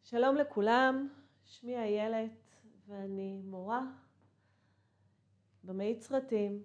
שלום לכולם, שמי איילת ואני מורה במאית סרטים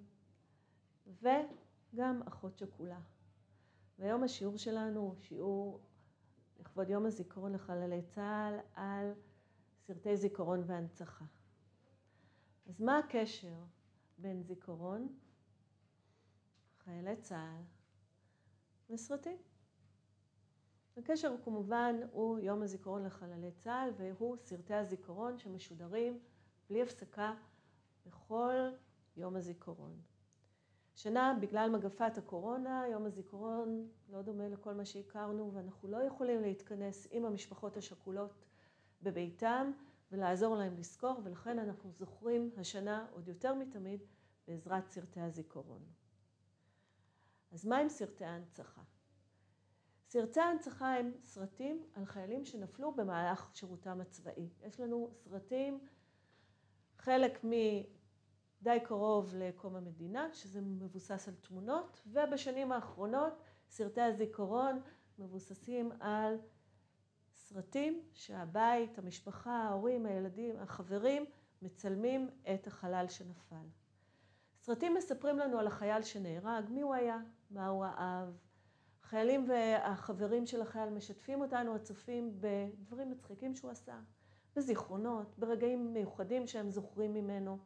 וגם אחות שכולה. והיום השיעור שלנו הוא שיעור לכבוד יום הזיכרון לחללי צה"ל על סרטי זיכרון והנצחה. אז מה הקשר בין זיכרון, חיילי צה"ל וסרטים? הקשר הוא כמובן הוא יום הזיכרון לחללי צה"ל והוא סרטי הזיכרון שמשודרים בלי הפסקה בכל יום הזיכרון. שנה בגלל מגפת הקורונה, יום הזיכרון לא דומה לכל מה שהכרנו ואנחנו לא יכולים להתכנס עם המשפחות השכולות בביתם ולעזור להם לזכור, ולכן אנחנו זוכרים השנה עוד יותר מתמיד בעזרת סרטי הזיכרון. אז מה עם סרטי ההנצחה? סרטי ההנצחה הם סרטים על חיילים שנפלו במהלך שירותם הצבאי. יש לנו סרטים, חלק מדי קרוב לקום המדינה, שזה מבוסס על תמונות, ובשנים האחרונות סרטי הזיכרון מבוססים על סרטים שהבית, המשפחה, ההורים, הילדים, החברים, מצלמים את החלל שנפל. סרטים מספרים לנו על החייל שנהרג, מי הוא היה, מה הוא אהב. החיילים והחברים של החייל משתפים אותנו הצופים בדברים מצחיקים שהוא עשה, בזיכרונות, ברגעים מיוחדים שהם זוכרים ממנו.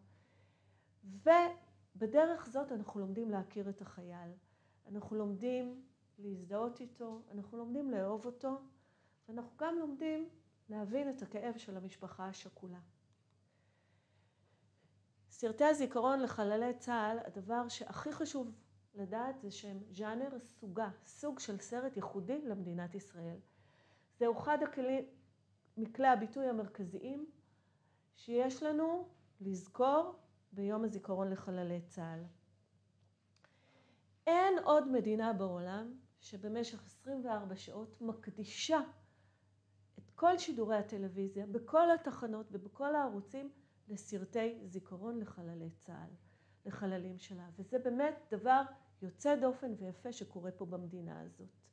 ובדרך זאת אנחנו לומדים להכיר את החייל. אנחנו לומדים להזדהות איתו, אנחנו לומדים לאהוב אותו, ואנחנו גם לומדים להבין את הכאב של המשפחה השכולה. סרטי הזיכרון לחללי צה"ל, הדבר שהכי חשוב לדעת זה שהם ז'אנר סוג של סרט ייחודי למדינת ישראל. זהו אחד מכלי הביטוי המרכזיים שיש לנו לזכור ביום הזיכרון לחללי צה"ל. אין עוד מדינה בעולם שבמשך 24 שעות מקדישה את כל שידורי הטלוויזיה, בכל התחנות ובכל הערוצים, לסרטי זיכרון לחללי צה"ל, לחללים שלה. וזה באמת דבר יוצא דופן ויפה שקורה פה במדינה הזאת.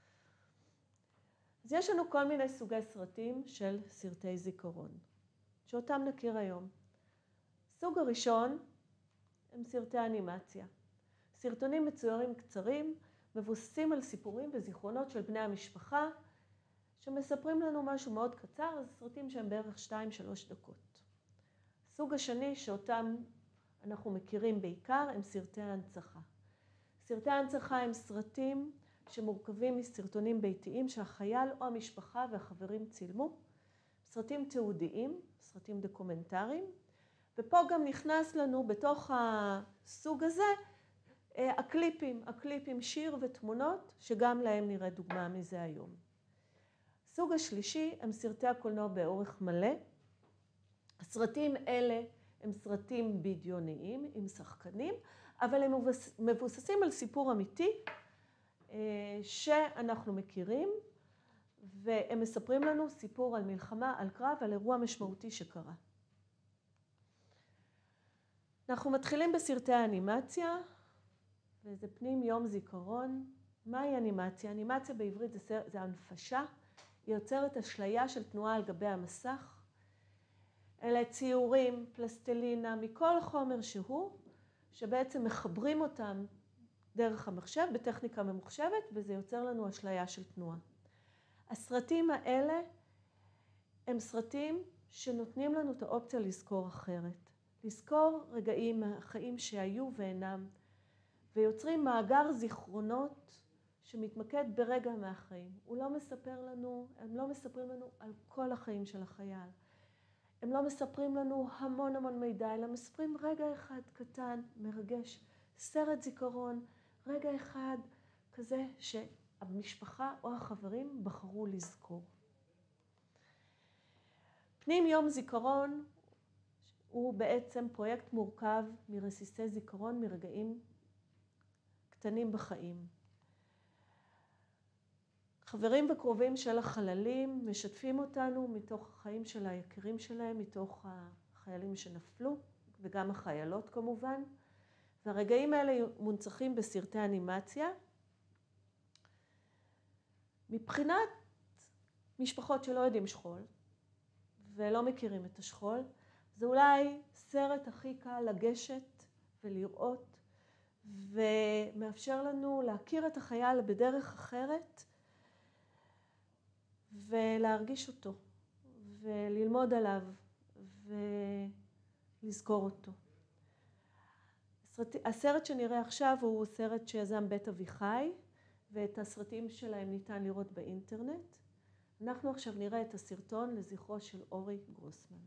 אז יש לנו כל מיני סוגי סרטים של סרטי זיכרון, שאותם נכיר היום. סוג הראשון הם סרטי אנימציה. סרטונים מצוירים קצרים, מבוססים על סיפורים וזיכרונות של בני המשפחה, שמספרים לנו משהו מאוד קצר, אז סרטים שהם בערך 2-3 דקות. הסוג השני שאותם אנחנו מכירים בעיקר הם סרטי ההנצחה. סרטי ההנצחה הם סרטים שמורכבים מסרטונים ביתיים שהחייל או המשפחה והחברים צילמו, סרטים תיעודיים, סרטים דוקומנטריים, ופה גם נכנס לנו בתוך הסוג הזה הקליפים, שיר ותמונות, שגם להם נראה דוגמה מזה היום. הסוג השלישי הם סרטי הקולנוע באורך מלא. הסרטים אלה הם סרטים בדיוניים עם שחקנים, אבל הם מבוססים על סיפור אמיתי שאנחנו מכירים, והם מספרים לנו סיפור על מלחמה, על קרב, על אירוע משמעותי שקרה. אנחנו מתחילים בסרטי האנימציה, וזה פנים יום זיכרון. מהי אנימציה? אנימציה בעברית זה הנפשה, היא יוצרת אשליה של תנועה על גבי המסך. אלה ציורים, פלסטלינה, מכל חומר שהוא, שבעצם מחברים אותם דרך המחשב, בטכניקה ממוחשבת, וזה יוצר לנו אשליה של תנועה. הסרטים האלה הם סרטים שנותנים לנו את האופציה לזכור אחרת. לזכור רגעים מהחיים שהיו ואינם, ויוצרים מאגר זיכרונות שמתמקד ברגע מהחיים. הם לא מספרים לנו על כל החיים של החייל. הם לא מספרים לנו המון מידע, אלא מספרים רגע אחד קטן, מרגש, סרט זיכרון, רגע אחד כזה שהמשפחה או החברים בחרו לזכור. פנים יום זיכרון הוא בעצם פרויקט מורכב מרסיסי זיכרון, מרגעים קטנים בחיים. חברים וקרובים של החללים משתפים אותנו מתוך החיים של היקירים שלהם, מתוך החיילים שנפלו, וגם החיילות כמובן. והרגעים האלה מונצחים בסרטי אנימציה. מבחינת משפחות שלא יודעים שכול, ולא מכירים את השכול, זה אולי סרט הכי קל לגשת ולראות, ומאפשר לנו להכיר את החייל בדרך אחרת, ולהרגיש אותו, וללמוד עליו, ולזכור אותו. הסרט שנראה עכשיו הוא סרט שיזם בית אביחי, ואת הסרטים שלהם ניתן לראות באינטרנט. אנחנו עכשיו נראה את הסרטון לזכרו של אורי גרוסמן.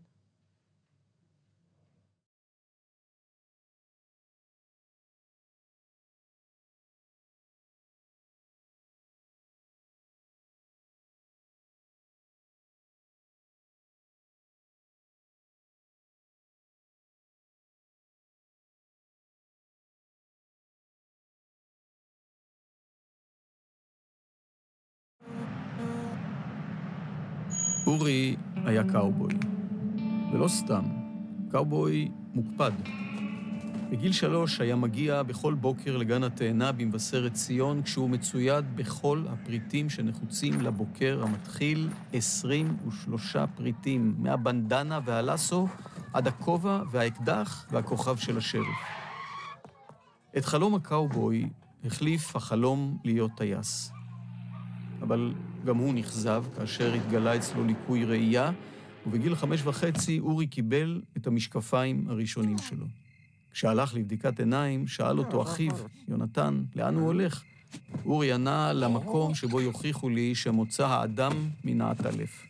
אורי היה קאובוי, ולא סתם, קאובוי מוקפד. בגיל 3 היה מגיע בכל בוקר לגן התאנה במבשרת ציון, כשהוא מצויד בכל הפריטים שנחוצים לבוקר המתחיל, 23 פריטים, מהבנדנה והלסו עד הכובע והאקדח והכוכב של השריף. את חלום הקאובוי החליף החלום להיות טייס. אבל גם הוא נכזב כאשר התגלה אצלו ליקוי ראייה, ובגיל 5.5 אורי קיבל את המשקפיים הראשונים שלו. כשהלך לבדיקת עיניים, שאל אותו אחיו, יונתן, לאן הוא הולך? אורי ענה, למקום שבו יוכיחו לי שמוצא האדם מן העטלף.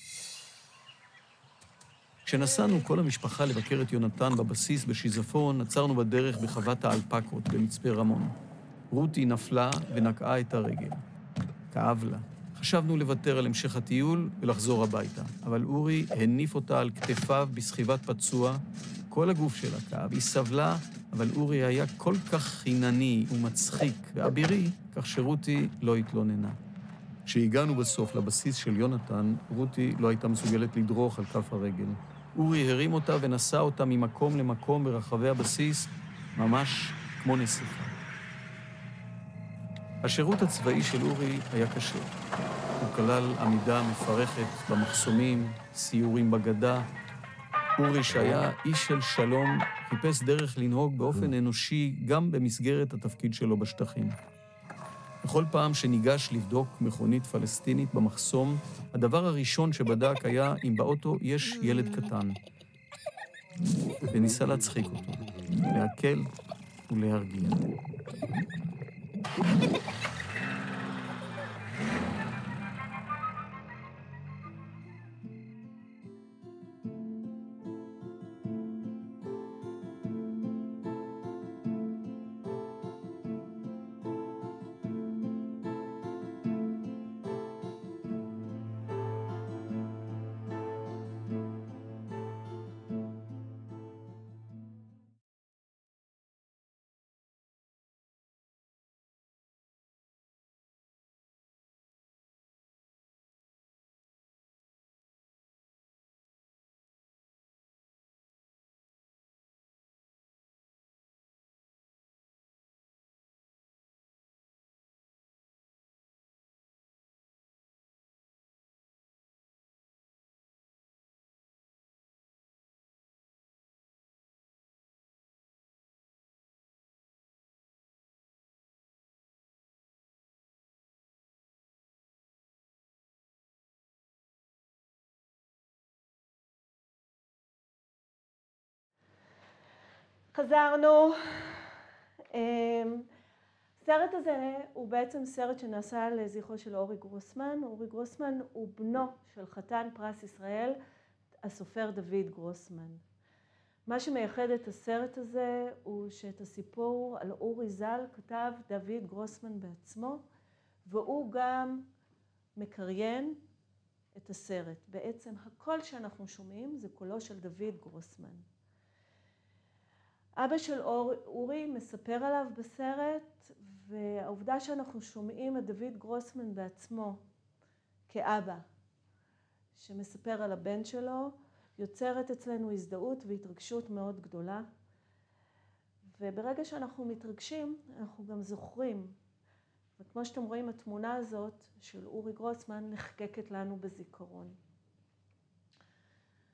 כשנסענו כל המשפחה לבקר את יונתן בבסיס בשיזפון, עצרנו בדרך בחוות האלפקות במצפה רמון. רותי נפלה ונקעה את הרגל. כאב לה. חשבנו לוותר על המשך הטיול ולחזור הביתה, אבל אורי הניף אותה על כתפיו בסחיבת פצוע, כל הגוף שלה כאב, היא סבלה, אבל אורי היה כל כך חינני ומצחיק ואבירי, כך שרותי לא התלוננה. כשהגענו בסוף לבסיס של יונתן, רותי לא הייתה מסוגלת לדרוך על כף הרגל. אורי הרים אותה ונסע אותה ממקום למקום ברחבי הבסיס, ממש כמו נסיכה. השירות הצבאי של אורי היה קשה. הוא כלל עמידה מפרכת במחסומים, סיורים בגדה. אורי, שהיה איש של שלום, חיפש דרך לנהוג באופן אנושי גם במסגרת התפקיד שלו בשטחים. בכל פעם שניגש לבדוק מכונית פלסטינית במחסום, הדבר הראשון שבדק היה אם באוטו יש ילד קטן. וניסה להצחיק אותו, להקל ולהרגיע. חזרנו. הסרט הזה הוא בעצם סרט שנעשה לזכרו של אורי גרוסמן. אורי גרוסמן הוא בנו של חתן פרס ישראל, הסופר דוד גרוסמן. מה שמייחד את הסרט הזה הוא שאת הסיפור על אורי ז"ל כתב דוד גרוסמן בעצמו, והוא גם מקריין את הסרט. בעצם הקול שאנחנו שומעים זה קולו של דוד גרוסמן. אבא של אורי מספר עליו בסרט, והעובדה שאנחנו שומעים את דוד גרוסמן בעצמו כאבא, שמספר על הבן שלו, יוצרת אצלנו הזדהות והתרגשות מאוד גדולה. וברגע שאנחנו מתרגשים, אנחנו גם זוכרים. וכמו שאתם רואים, התמונה הזאת של אורי גרוסמן נחקקת לנו בזיכרון.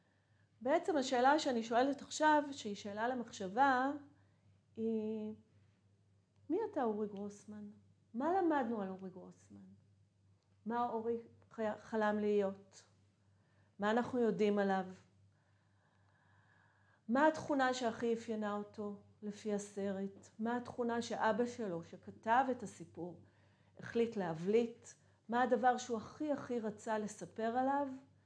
בעצם השאלה שאני שואלת עכשיו, שהיא שאלה למחשבה, היא מי אתה אורי גרוסמן? מה למדנו על אורי גרוסמן? מה אורי חלם להיות? מה אנחנו יודעים עליו? מה התכונה שהכי אפיינה אותו לפי הסרט? מה התכונה שאבא שלו, שכתב את הסיפור, החליט להבליט? מה הדבר שהוא הכי רצה לספר עליו?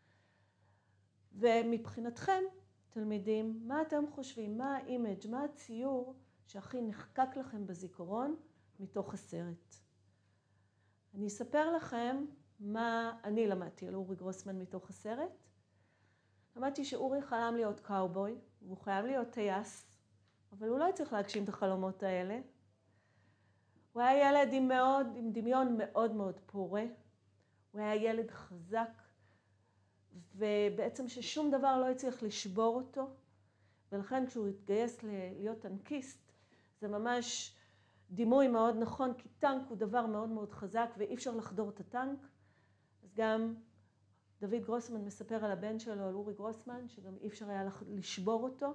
ומבחינתכם, תלמידים, מה אתם חושבים? מה האימג', מה הציור שהכי נחקק לכם בזיכרון מתוך הסרט? אני אספר לכם מה אני למדתי על אורי גרוסמן מתוך הסרט. למדתי שאורי חלם להיות קאובוי, והוא חייב להיות טייס, אבל הוא לא צריך להגשים את החלומות האלה. הוא היה ילד עם דמיון מאוד פורה. הוא היה ילד חזק, ובעצם ששום דבר לא הצליח לשבור אותו. ולכן כשהוא התגייס להיות טנקיסט, זה ממש דימוי מאוד נכון, כי טנק הוא דבר מאוד חזק, ואי אפשר לחדור את הטנק. אז גם דוד גרוסמן מספר על הבן שלו, על אורי גרוסמן, שגם אי אפשר היה לשבור אותו.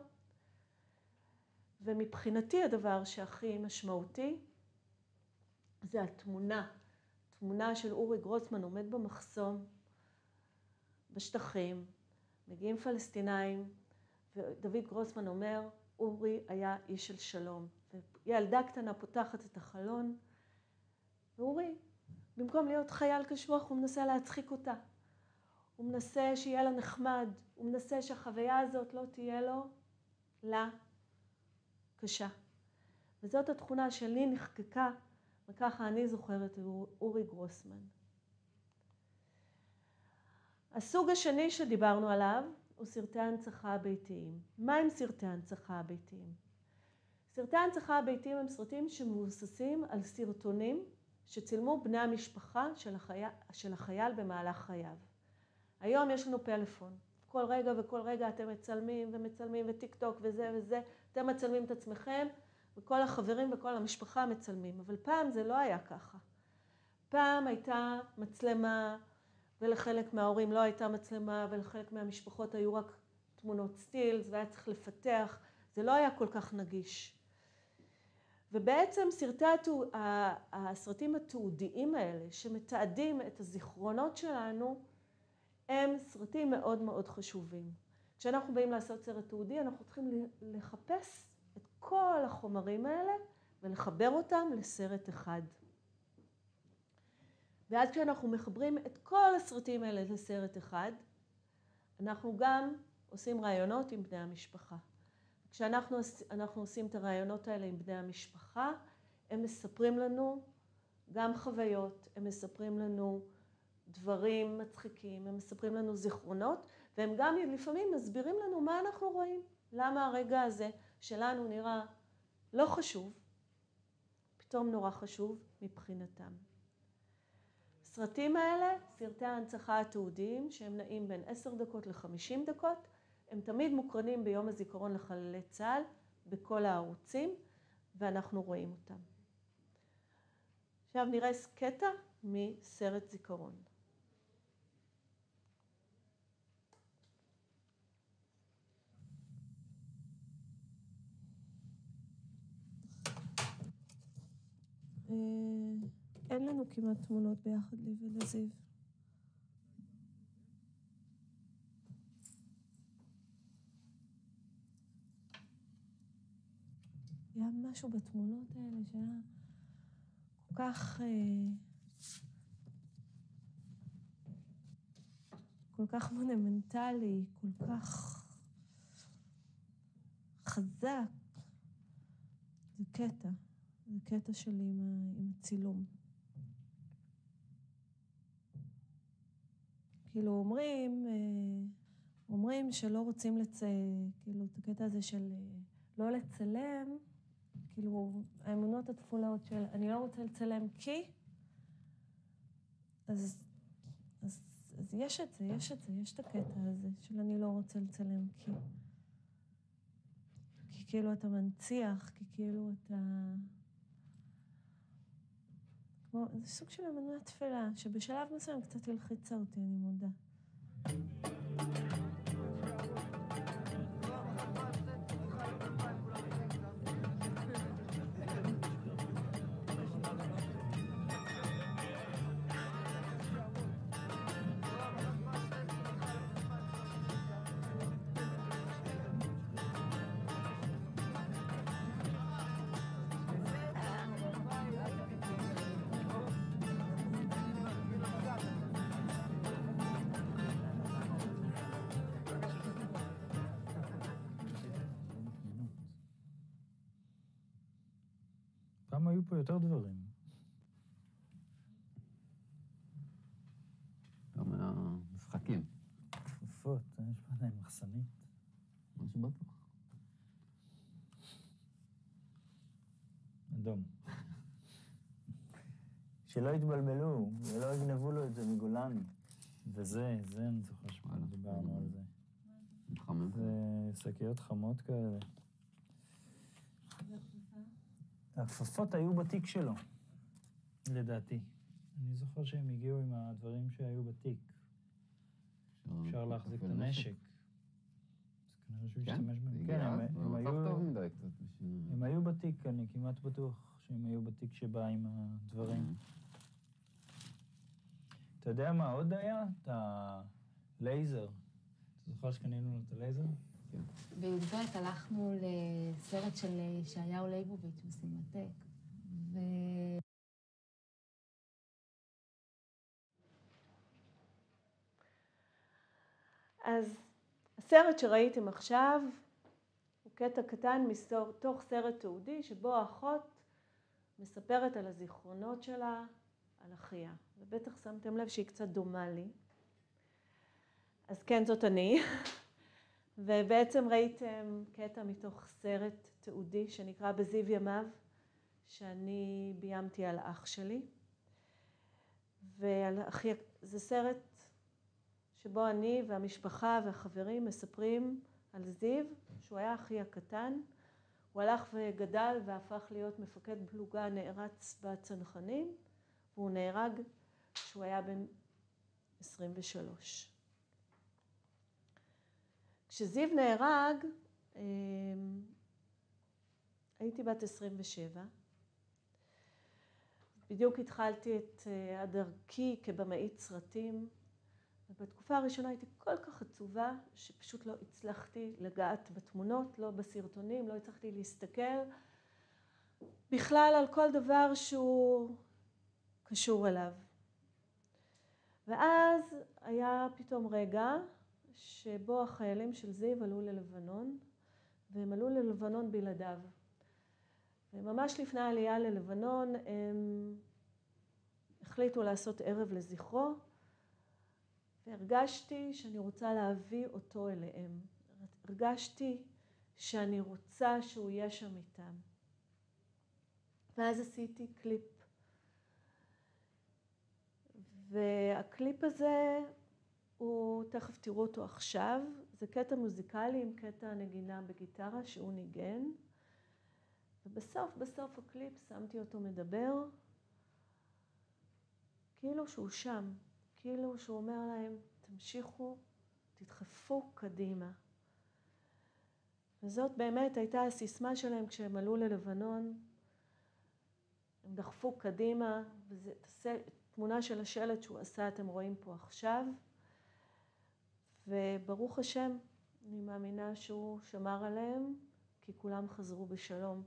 ומבחינתי הדבר שהכי משמעותי, זה תמונה של אורי גרוסמן עומד במחסום, בשטחים, מגיעים פלסטינאים, ודוד גרוסמן אומר, אורי היה איש של שלום. וילדה קטנה פותחת את החלון, ואורי, במקום להיות חייל קשוח, הוא מנסה להצחיק אותה. הוא מנסה שיהיה לה נחמד, הוא מנסה שהחוויה הזאת לא תהיה לו לה קשה. וזאת התכונה שלי נחקקה, וככה אני זוכרת אורי גרוסמן. הסוג השני שדיברנו עליו הוא סרטי ההנצחה הביתיים. מה הם סרטי ההנצחה הביתיים? סרטי ההנצחה הביתיים הם סרטים שמבוססים על סרטונים שצילמו בני המשפחה של החייל במהלך חייו. היום יש לנו פלאפון. כל רגע אתם מצלמים וטיק טוק וזה. אתם מצלמים את עצמכם וכל החברים וכל המשפחה מצלמים. אבל פעם זה לא היה ככה. פעם הייתה מצלמה ולחלק מההורים לא הייתה מצלמה ולחלק מהמשפחות היו רק תמונות סטילס והיה צריך לפתח. זה לא היה כל כך נגיש. ובעצם הסרטים התיעודיים האלה שמתעדים את הזיכרונות שלנו, הם סרטים מאוד חשובים. כשאנחנו באים לעשות סרט תיעודי, אנחנו צריכים לחפש את כל החומרים האלה ולחבר אותם לסרט אחד. ואז כשאנחנו מחברים את כל הסרטים האלה לסרט אחד, אנחנו גם עושים רעיונות עם בני המשפחה. כשאנחנו עושים את הרעיונות האלה עם בני המשפחה, הם מספרים לנו גם חוויות, הם מספרים לנו דברים מצחיקים, הם מספרים לנו זיכרונות, והם גם לפעמים מסבירים לנו מה אנחנו רואים. למה הרגע הזה שלנו נראה לא חשוב, פתאום נורא חשוב מבחינתם. הסרטים האלה, סרטי ההנצחה התיעודיים, שהם נעים בין 10 דקות ל-50 דקות, הם תמיד מוקרנים ביום הזיכרון לחללי צה"ל, בכל הערוצים, ואנחנו רואים אותם. עכשיו נראה קטע מסרט זיכרון. אין לנו כמעט תמונות ביחד לי ולזיו. היה משהו בתמונות האלה שהיה כל כך מונומנטלי, כל כך חזק. זה קטע שלי עם הצילום. כאילו אומרים שלא רוצים כאילו את הקטע הזה של לא לצלם, כאילו האמונות התפולות של אני לא רוצה לצלם כי, אז יש את זה, יש את הקטע הזה של אני לא רוצה לצלם כי כאילו אתה מנציח, כי כאילו אתה... זה סוג של אמונה תפלה, שבשלב מסוים קצת הלחיצה אותי, אני מודה. פעם היו פה יותר דברים. גם מהמשחקים. כפפות, יש פה עדיין מחסנית. משהו בטוח. אדום. שלא יתבלבלו, ולא יגנבו לו את זה מגולני. וזה אני זוכר שפעם דיברנו על זה. זה שקיות חמות כאלה. הכפפות היו בתיק שלו, לדעתי. אני זוכר שהם הגיעו עם הדברים שהיו בתיק. אפשר להחזיק את הנשק. אז כנראה שהוא השתמש בהם. כן, הם היו בתיק, אני כמעט בטוח שהם היו בתיק שבא עם הדברים. אתה יודע מה עוד היה? את הלייזר. אתה זוכר שקנינו לו את הלייזר? כן. בי"ב הלכנו לסרט של ישעיהו ליבוביץ' בסינמטק, אז הסרט שראיתם עכשיו הוא קטע קטן מתוך סרט תיעודי שבו האחות מספרת על הזיכרונות שלה, על אחיה. ובטח שמתם לב שהיא קצת דומה לי. אז כן, זאת אני. ובעצם ראיתם קטע מתוך סרט תיעודי שנקרא בזיו ימיו, שאני ביימתי על אח שלי. זה סרט שבו אני והמשפחה והחברים מספרים על זיו, שהוא היה אחי הקטן. הוא הלך וגדל והפך להיות מפקד פלוגה נערץ בצנחנים, והוא נהרג כשהוא היה בן 23. כשזיו נהרג, הייתי בת 27. בדיוק התחלתי את הדרכי כבמאית סרטים, ובתקופה הראשונה הייתי כל כך עצובה שפשוט לא הצלחתי לגעת בתמונות, לא בסרטונים, לא הצלחתי להסתכל בכלל על כל דבר שהוא קשור אליו. ואז היה פתאום רגע שבו החיילים של זיו עלו ללבנון, והם עלו ללבנון בלעדיו. וממש לפני העלייה ללבנון הם החליטו לעשות ערב לזכרו, והרגשתי שאני רוצה להביא אותו אליהם. הרגשתי שאני רוצה שהוא יהיה שם איתם. ואז עשיתי קליפ. והקליפ הזה, תכף תראו אותו עכשיו, זה קטע מוזיקלי עם קטע נגינה בגיטרה שהוא ניגן. ובסוף הקליפ שמתי אותו מדבר, כאילו שהוא שם. כאילו שהוא אומר להם, תמשיכו, תדחפו קדימה. וזאת באמת הייתה הסיסמה שלהם כשהם עלו ללבנון. הם דחפו קדימה, וזו תמונה של השלט שהוא עשה, אתם רואים פה עכשיו. וברוך השם, אני מאמינה שהוא שמר עליהם, כי כולם חזרו בשלום.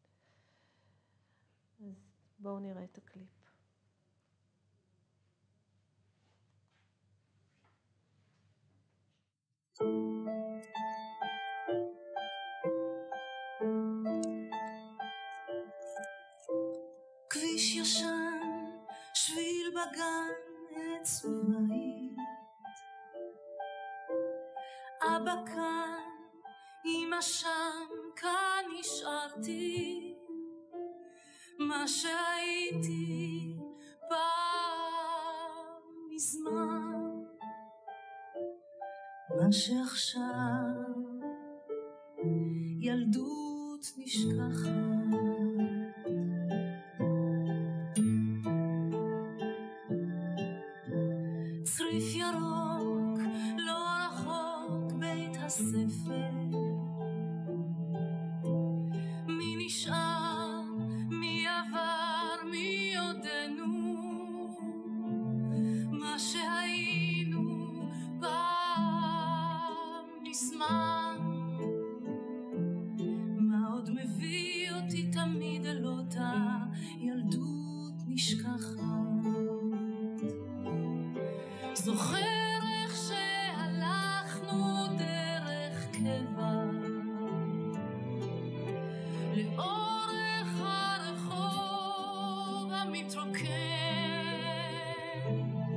אז בואו נראה את הקליפ. כביש ישן, שביל בגן, עץ ובית. אבא כאן, אמא שם, כאן נשארתי. מה שהייתי פעם מזמן, מה שעכשיו ילדות נשכחת. צריף ירוק, לא רחוק בית הספר. מי נשאר, מי עבר, מי עודנו. מה שהיינו פעם מזמן. מה עוד מביא אותי תמיד אל אותה ילדות נשכחת. זוכר איך שהלכנו דרך קבע לאורך הרחוב מתרוקן.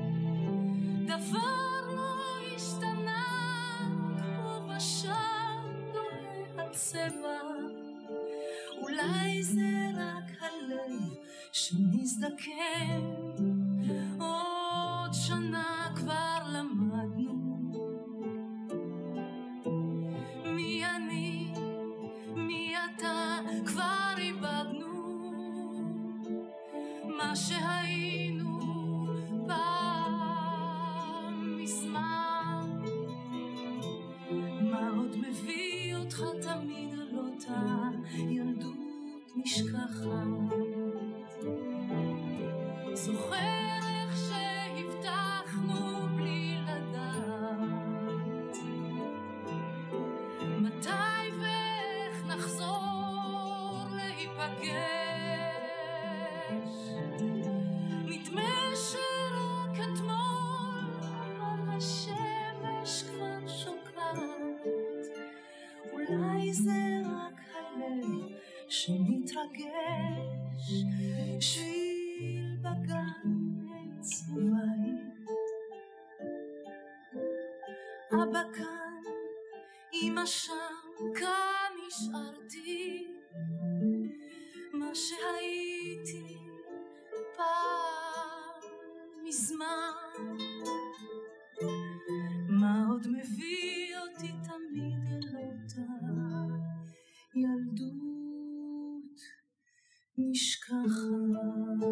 דבר לא השתנה, ובשם דוהה הצבע. אולי זה רק הלב שמזדקן. עוד שנה כבר למדנו מי אני, מי אתה, כבר איבדנו מה שהיינו פעם מזמן. מה עוד מביא אותך תמיד על אותה ילדות נשכחת? זוכר איך שהבטחנו בלי לדעת מתי ואיך נחזור להיפגש. נדמה שרק אתמול אבל השמש כבר שוקעת. אולי זה רק הלב שמתרגש. שביל בגן עץ ובית, אבא כאן, אמא שם, כאן נשארתי מה שהייתי פעם מזמן. מה עוד מביא אותי תמיד אל אותה ילדות נשכחת?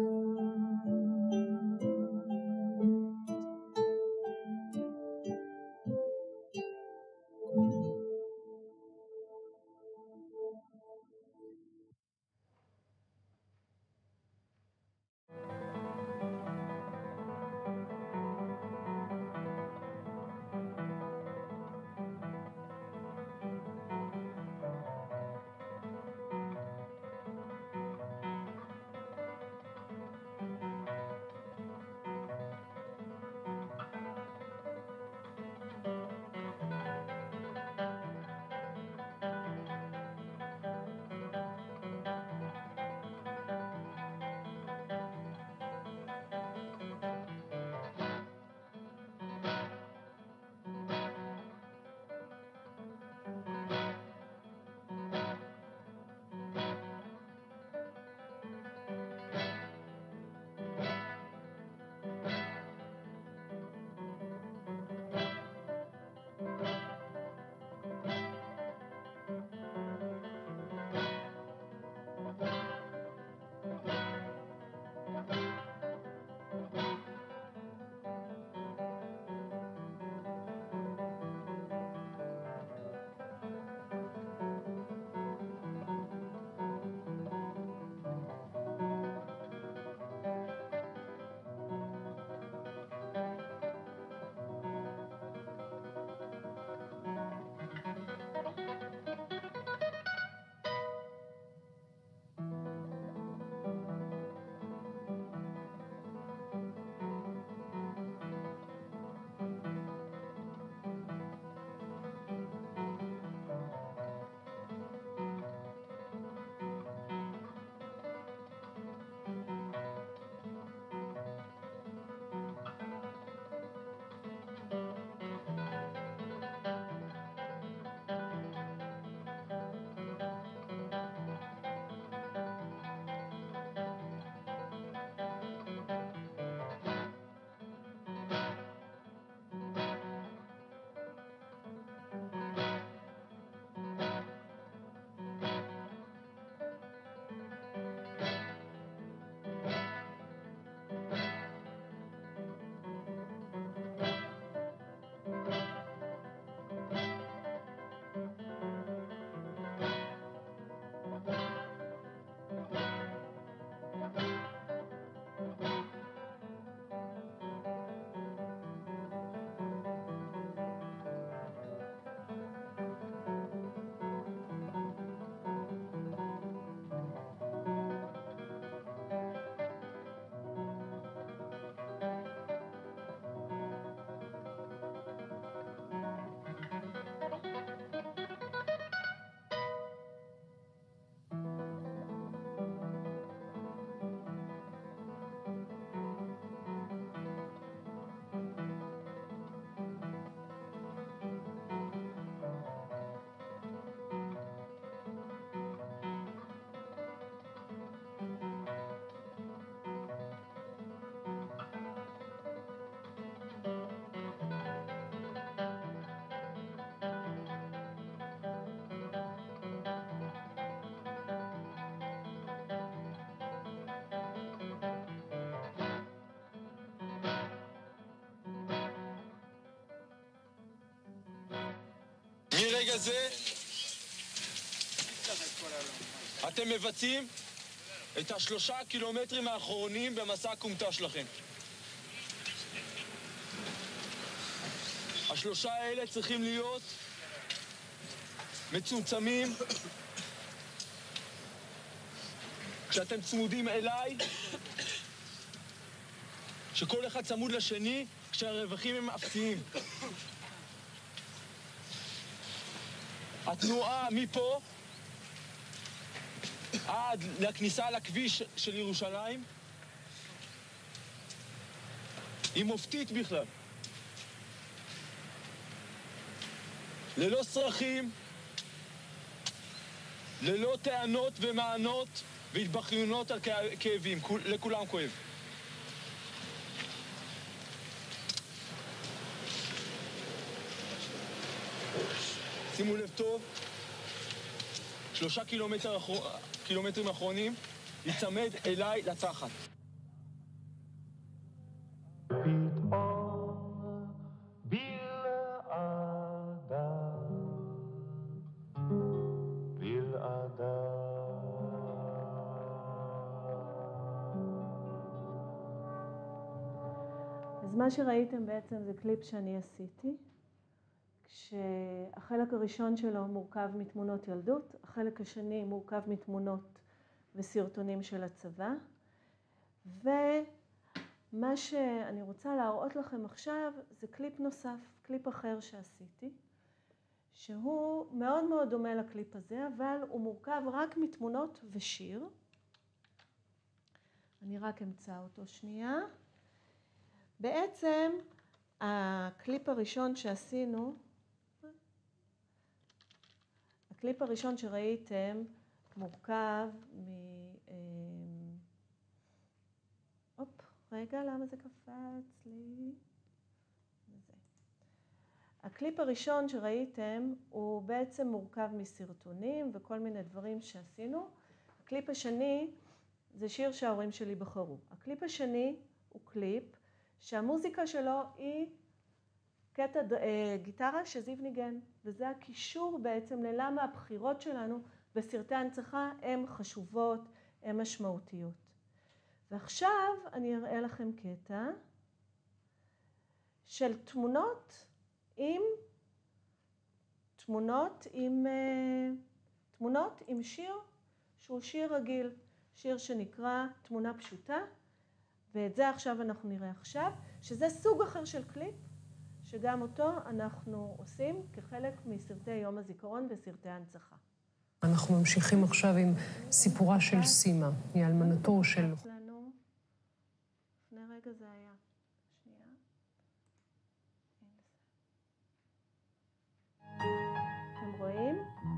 ברגע זה אתם מבצעים את 3 קילומטרים האחרונים במסע הקומטה שלכם. 3 האלה צריכים להיות מצומצמים. כשאתם צמודים אליי, שכל אחד צמוד לשני, כשהרווחים הם אפסיים. התנועה מפה עד לכניסה לכביש של ירושלים היא מופתית בכלל. ללא צרכים, ללא טענות ומענות והתבכיונות על כאבים, לכולם כואב. שימו לב טוב, 3 קילומטרים האחרונים, להיצמד אליי לתחת. אז מה שראיתם בעצם זה קליפ שאני עשיתי, כשהחלק הראשון שלו מורכב מתמונות ילדות, החלק השני מורכב מתמונות וסרטונים של הצבא, ומה שאני רוצה להראות לכם עכשיו זה קליפ נוסף, קליפ אחר שעשיתי, שהוא מאוד מאוד דומה לקליפ הזה, אבל הוא מורכב רק מתמונות ושיר. אני רק אמצא אותו שנייה. בעצם הקליפ הראשון שעשינו, הקליפ הראשון שראיתם מורכב רגע, למה זה קפץ לי? הקליפ הראשון שראיתם הוא בעצם מורכב מסרטונים וכל מיני דברים שעשינו. הקליפ השני זה שיר שההורים שלי בחרו. הקליפ השני הוא קליפ שהמוזיקה שלו היא קטע גיטרה שזיו ניגן, וזה הקישור בעצם ללמה הבחירות שלנו בסרטי הנצחה הן חשובות, הן משמעותיות. ועכשיו אני אראה לכם קטע של תמונות עם שיר שהוא שיר רגיל, שיר שנקרא תמונה פשוטה, ואת זה עכשיו אנחנו נראה עכשיו, שזה סוג אחר של קליפ, שגם אותו אנחנו עושים כחלק מסרטי יום הזיכרון וסרטי ההנצחה. אנחנו ממשיכים עכשיו עם סיפורה של סימה, היא אלמנתו של... לפני רגע זה היה. שנייה. אתם רואים?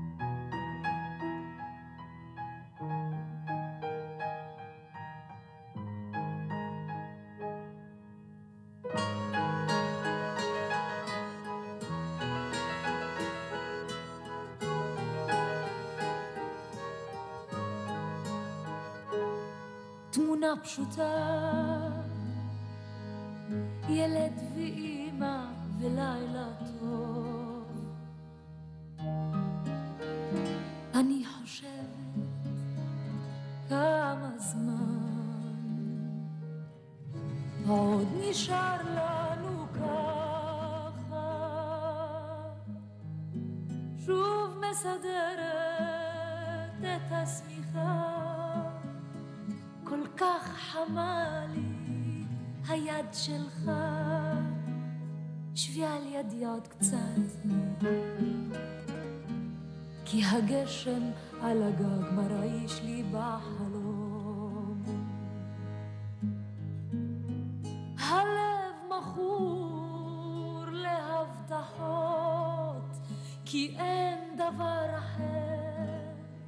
תמונה פשוטה, ילד ואמא ולילה טוב. אני חושבת כמה זמן עוד נשאר לנו ככה, שוב מסדרת את השמיכה, כל כך חמה לי היד שלך, שבי על ידי עוד קצת, כי הגשם על הגג מרעיש לי בחלום. הלב מכור להבטחות, כי אין דבר אחר.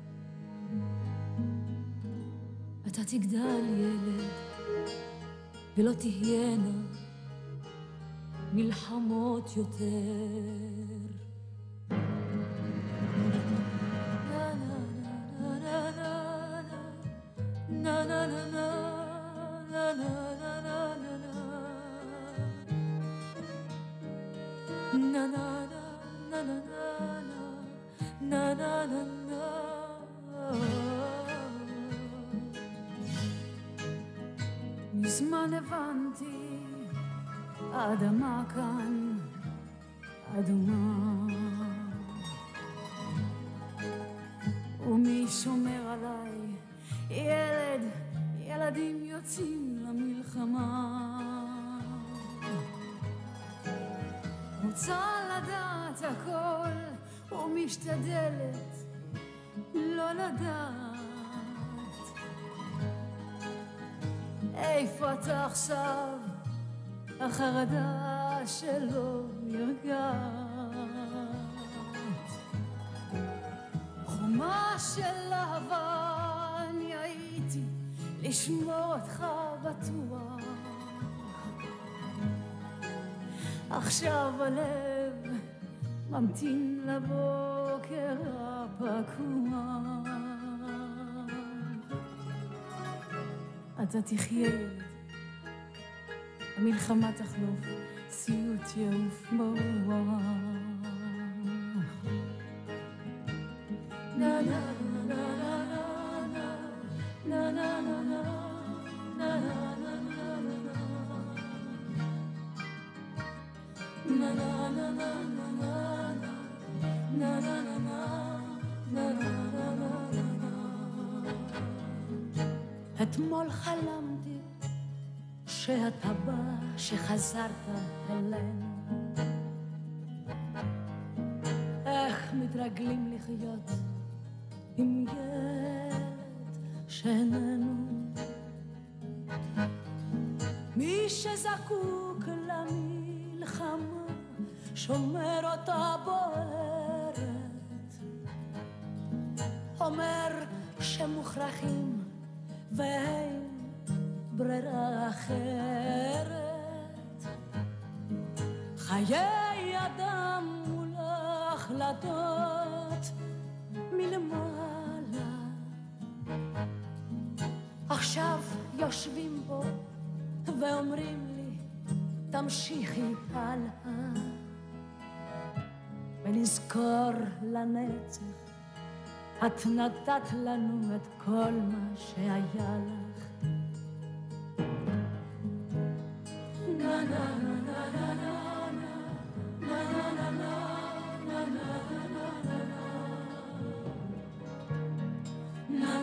אתה תגדל ילד ולא תהיינה מלחמות יותר. na na na na. מזמן הבנתי, האדמה כאן אדומה, ומי שומר עליי? ילדים יוצאים למלחמה. רוצה לדעת הכל ומשתדלת לא לדעת. איפה אתה עכשיו? החרדה שלא נרגעת. חומה של אהבה אני הייתי לשמור אותך בטוח. עכשיו הלב ממתין לבוקר הפקוע. אתה תחיה ילד, המלחמה תחלוף, סיוט יעוף מרוח. נה נה נה נה נה נה נה נה נה אתמול חלמתי שאתה בא, שחזרת אלינו. איך מתרגלים לחיות עם ילד שאיננו. מי שזקוק למלחמה שומר אותה בוערת. אומר שמוכרחים ואין ברירה אחרת. חיי אדם מול החלטות מלמעלה. עכשיו יושבים פה ואומרים לי תמשיכי הלאה, ונזכור לנצח את נתת לנו את כל מה שהיה לך. נה נה נה נה נה נה נה נה נה נה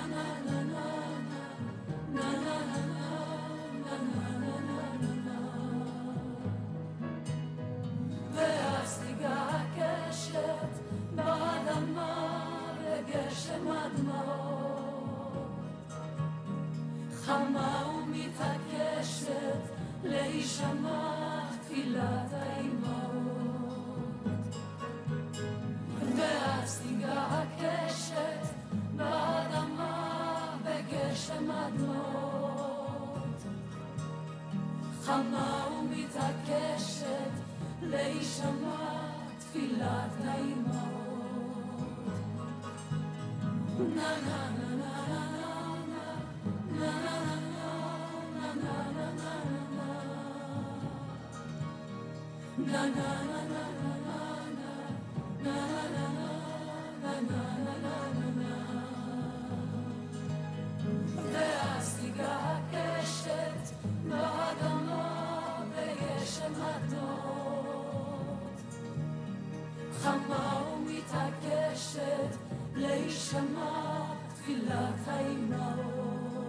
ואז תיגע הקשת באדמה וגשם הדמעות, חמה ומתעקשת להישמע תפילת האימהות. ואז תיגע הקשת באדמה וגשם הדמעות, חמה ומתעקשת להישמע תפילת האימהות. נה נה נה נה נה נה נה ואז תיגע הקשת באדמה בגשם הדמעות, חמה ומתעקשת להישמע תפילת האימהות.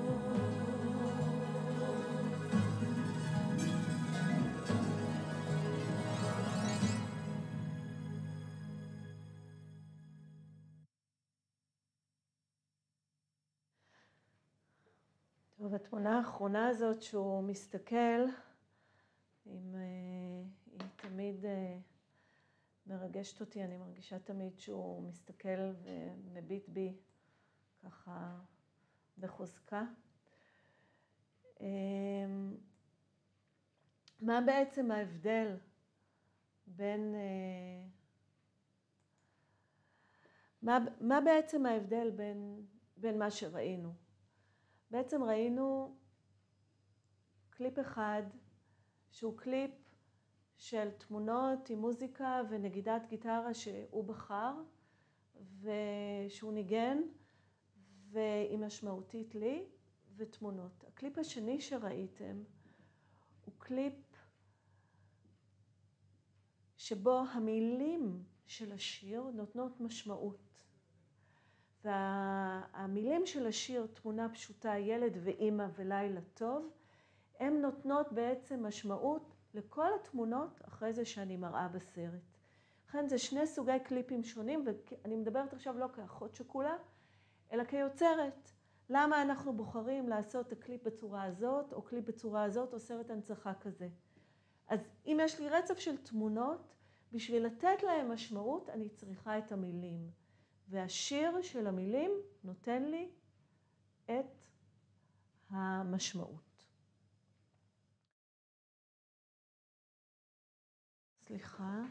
טוב, התמונה האחרונה הזאת שהוא מסתכל, היא תמיד מרגשת אותי. אני מרגישה תמיד שהוא מסתכל ומביט בי ככה בחוזקה. מה בעצם ההבדל בין... מה בעצם ההבדל בין מה שראינו? בעצם ראינו קליפ אחד שהוא קליפ של תמונות עם מוזיקה ונגידת גיטרה שהוא בחר, שהוא ניגן, והיא משמעותית לי, ותמונות. הקליפ השני שראיתם הוא קליפ שבו המילים של השיר נותנות משמעות. והמילים של השיר, תמונה פשוטה, ילד ואימא ולילה טוב, הן נותנות בעצם משמעות לכל התמונות אחרי זה שאני מראה בסרט. לכן זה שני סוגי קליפים שונים, ואני מדברת עכשיו לא כאחות שכולה, אלא כיוצרת. למה אנחנו בוחרים לעשות את הקליפ בצורה הזאת, או קליפ בצורה הזאת, או סרט הנצחה כזה. אז אם יש לי רצף של תמונות, בשביל לתת להם משמעות, אני צריכה את המילים. והשיר של המילים נותן לי את המשמעות. סליחה,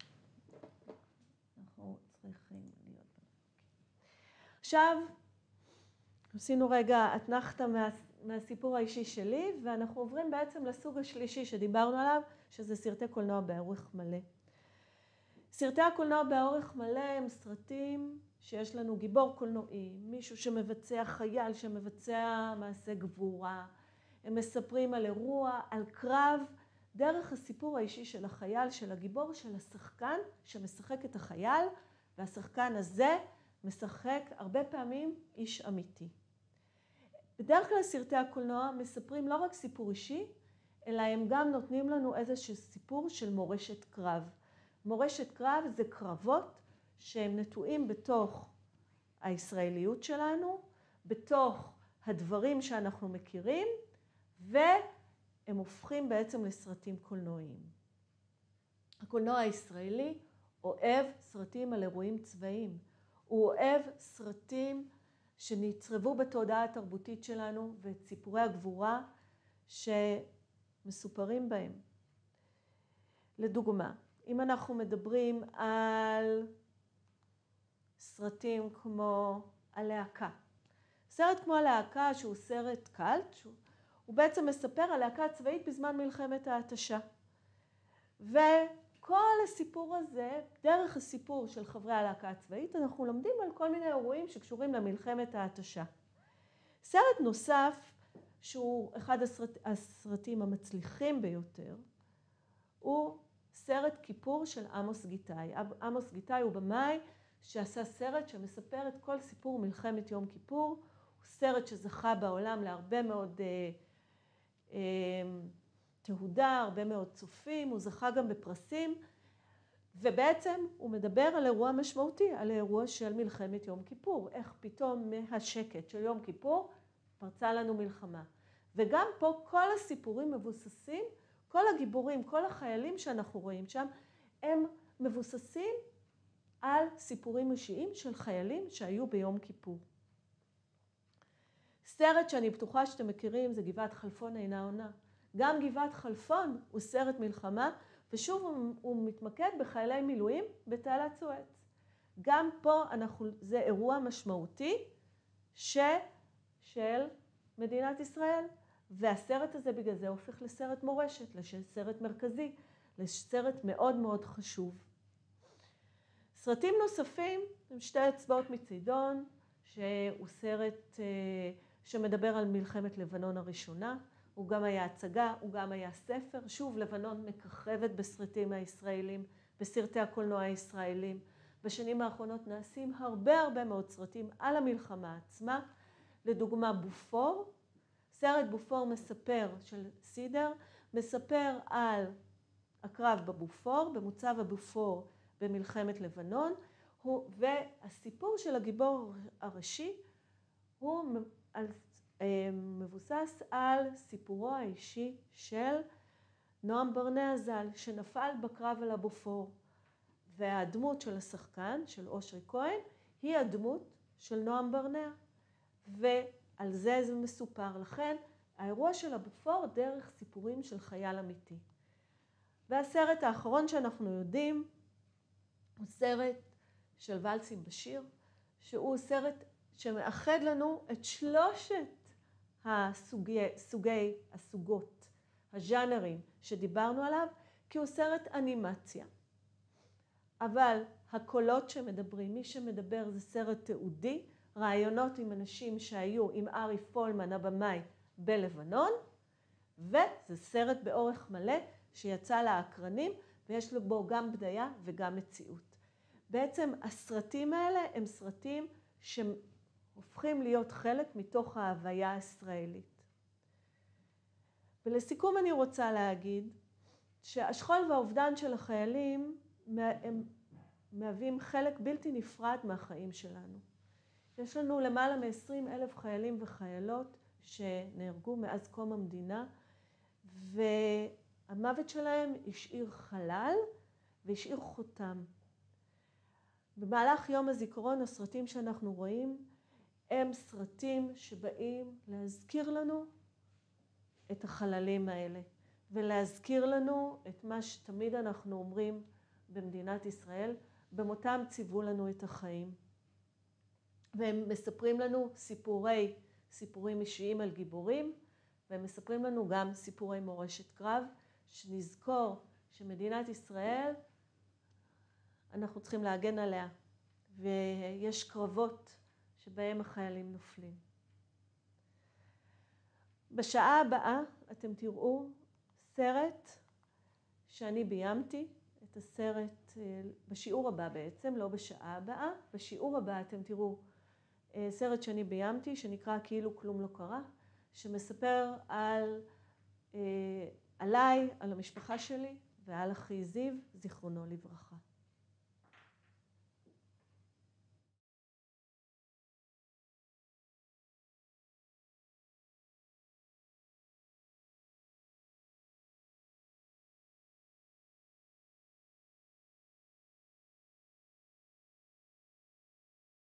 אנחנו צריכים להיות... עכשיו, עשינו רגע אתנחתא מהסיפור האישי שלי, ואנחנו עוברים בעצם לסוג השלישי שדיברנו עליו, שזה סרטי קולנוע באורך מלא. סרטי הקולנוע באורך מלא הם סרטים שיש לנו גיבור קולנועי, מישהו שמבצע, חייל שמבצע מעשה גבורה. הם מספרים על אירוע, על קרב, דרך הסיפור האישי של החייל, של הגיבור, של השחקן שמשחק את החייל, והשחקן הזה משחק הרבה פעמים איש אמיתי. בדרך כלל סרטי הקולנוע מספרים לא רק סיפור אישי, אלא הם גם נותנים לנו איזשהו סיפור של מורשת קרב. מורשת קרב זה קרבות שהם נטועים בתוך הישראליות שלנו, בתוך הדברים שאנחנו מכירים, והם הופכים בעצם לסרטים קולנועיים. הקולנוע הישראלי אוהב סרטים על אירועים צבאיים. הוא אוהב סרטים שנצרבו בתודעה התרבותית שלנו ואת סיפורי הגבורה שמסופרים בהם. לדוגמה, אם אנחנו מדברים על סרטים כמו הלהקה. סרט כמו הלהקה שהוא סרט קלט, הוא בעצם מספר על להקה צבאית בזמן מלחמת ההתשה. וכל הסיפור הזה, דרך הסיפור של חברי הלהקה הצבאית, אנחנו לומדים על כל מיני אירועים שקשורים למלחמת ההתשה. סרט נוסף, שהוא אחד הסרטים המצליחים ביותר, הוא סרט כיפור של עמוס גיטאי. עמוס גיטאי הוא במאי שעשה סרט שמספר את כל סיפור מלחמת יום כיפור. הוא סרט שזכה בעולם להרבה מאוד תהודה, הרבה מאוד צופים, הוא זכה גם בפרסים, ובעצם הוא מדבר על אירוע משמעותי, על האירוע של מלחמת יום כיפור. איך פתאום מהשקט של יום כיפור פרצה לנו מלחמה. וגם פה כל הסיפורים מבוססים, כל הגיבורים, כל החיילים שאנחנו רואים שם, הם מבוססים על סיפורים אישיים של חיילים שהיו ביום כיפור. סרט שאני בטוחה שאתם מכירים זה גבעת חלפון אינה עונה. גם גבעת חלפון הוא סרט מלחמה, ושוב הוא מתמקד בחיילי מילואים בתעלת סואץ. גם פה זה אירוע משמעותי של מדינת ישראל. והסרט הזה בגלל זה הופך לסרט מורשת, לסרט מרכזי, לסרט מאוד מאוד חשוב. סרטים נוספים הם שתי אצבעות מצידון, שהוא סרט שמדבר על מלחמת לבנון הראשונה. הוא גם היה הצגה, הוא גם היה ספר. שוב, לבנון מככבת בסרטים הישראלים, בסרטי הקולנוע הישראלים. בשנים האחרונות נעשים הרבה מאוד סרטים על המלחמה עצמה. לדוגמה, בופור. סרט בופור מספר, של סידר, מספר על הקרב בבופור, במוצב הבופור במלחמת לבנון, והסיפור של הגיבור הראשי הוא מבוסס על סיפורו האישי של נועם ברנע ז"ל, שנפל בקרב על הבופור. והדמות של השחקן, של אושרי כהן, היא הדמות של נועם ברנע. ועל זה מסופר. לכן, האירוע של הבופור דרך סיפורים של חייל אמיתי. והסרט האחרון שאנחנו יודעים, הוא סרט של ולסים בשיר, שהוא סרט שמאחד לנו את שלושת הסוגות, הז'אנרים שדיברנו עליו, כי הוא סרט אנימציה. אבל הקולות שמדברים, מי שמדבר זה סרט תיעודי, רעיונות עם אנשים שהיו עם ארי פולמן, הבמאי, בלבנון, וזה סרט באורך מלא שיצא לאקרנים, ויש לו בו גם בדיה וגם מציאות. בעצם הסרטים האלה הם סרטים שהופכים להיות חלק מתוך ההוויה הישראלית. ולסיכום אני רוצה להגיד שהשכול והאובדן של החיילים הם מהווים חלק בלתי נפרד מהחיים שלנו. יש לנו למעלה מ-20,000 חיילים וחיילות שנהרגו מאז קום המדינה, והמוות שלהם השאיר חלל והשאיר חותם. במהלך יום הזיכרון, הסרטים שאנחנו רואים הם סרטים שבאים להזכיר לנו את החללים האלה, ולהזכיר לנו את מה שתמיד אנחנו אומרים במדינת ישראל, במותם ציוו לנו את החיים. והם מספרים לנו סיפורים אישיים על גיבורים, והם מספרים לנו גם סיפורי מורשת קרב, שנזכור שמדינת ישראל, אנחנו צריכים להגן עליה, ויש קרבות שבהם החיילים נופלים. בשעה הבאה אתם תראו סרט שאני ביימתי, את הסרט בשיעור הבא בעצם, לא בשעה הבאה. בשיעור הבא אתם תראו סרט שאני ביימתי, שנקרא כאילו כלום לא קרה, שמספר עליי, על המשפחה שלי ועל אחי זיו, זיכרונו לברכה.